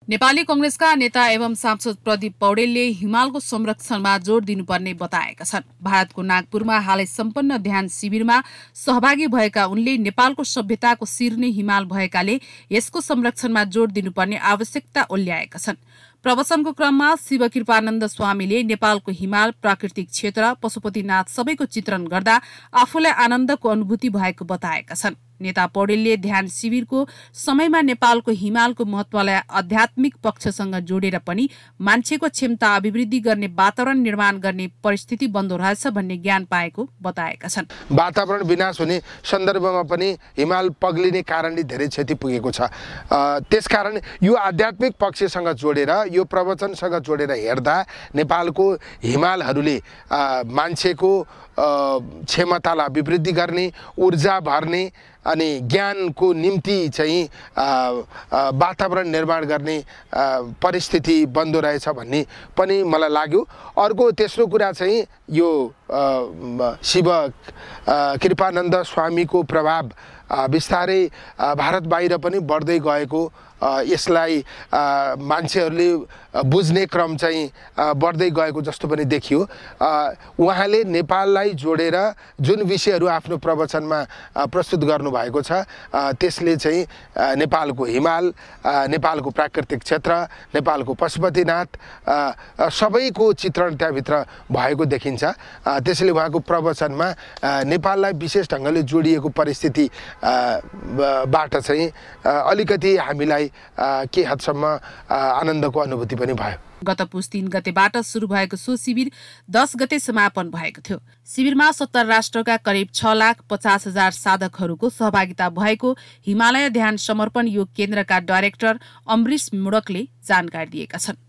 नेपाली कांग्रेसका नेता एवं सांसद प्रदीप पौडेलले हिमालको संरक्षणमा जोड दिनुपर्ने बताएका छन्। भारतको नागपुरमा हालै सम्पन्न ध्यान शिविरमा सहभागी भएका उनले नेपालको सभ्यताको शिर नै हिमाल भएकाले यसको संरक्षणमा जोड दिनुपर्ने आवश्यकता ओल्याएका छन्। प्रवचनको क्रममा शिवकृपानन्द स्वामीले नेपालको हिमाल, प्राकृतिक क्षेत्र, पशुपतिनाथ सबैको चित्रण गर्दा आफूलाई आनन्दको अनुभूति भएको बताएका छन्। नेता पौडेलले ध्यान शिविरको समयमा नेपालको हिमालको महत्त्वलाई आध्यात्मिक पक्षसँग जोडेर पनि मान्छेको क्षमता अभिवृद्धि गर्ने वातावरण निर्माण गर्ने परिस्थिति बन्दो रहेछ भन्ने ज्ञान पाएको बताएका छन्। वातावरण विनाश हुने सन्दर्भमा पनि हिमाल पग्लिने कारणले धेरै क्षति पुगेको छ। त्यसकारण यो आध्यात्मिक पक्षसँग जोडेर, यो प्रवचनसँग जोडेर हेर्दा नेपालको हिमालहरूले मान्छेको क्षमतालाई अभिवृद्धि गर्ने, ऊर्जा भर्ने अनि ज्ञानको निम्ति चाहिँ वातावरण निर्माण गर्ने परिस्थिति बन्दो रहेछ भन्ने पनि मलाई लाग्यो। अर्को तेस्रो कुरा चाहिँ यो शिव कृपानन्द स्वामीको प्रभाव बिस्तारै भारत बाहिर पनि बढ्दै गएको, यसलाई मान्छेहरूले बुझ्ने क्रम चाहिँ बढ्दै गएको जस्तो पनि देखियो। उहाँले नेपाललाई जोडेर जुन विषयहरू आफ्नो प्रवचनमा प्रस्तुत गर्नुभएको छ, त्यसले चाहिँ नेपालको हिमाल, नेपालको प्राकृतिक क्षेत्र, नेपालको पशुपतिनाथ सबैको चित्रण त्यहाँभित्र भएको देखिन्छ। त्यसैले उहाँको प्रवचनमा नेपाललाई विशेष ढङ्गले जोडिएको परिस्थिति बाट चाहिँ अलिकति हामीलाई के हदसम्म आनन्दको अनुभूति पनि भयो। गत पुस 3 गतेबाट सुरु भएको सो शिविर 10 गते समापन भएको थियो। शिविरमा 70 राष्ट्रका करिब 6,50,000 साधकहरूको सहभागिता भएको हिमालय ध्यान समर्पण योग केन्द्रका डाइरेक्टर अमृश मुडकले जानकारी दिएका छन्।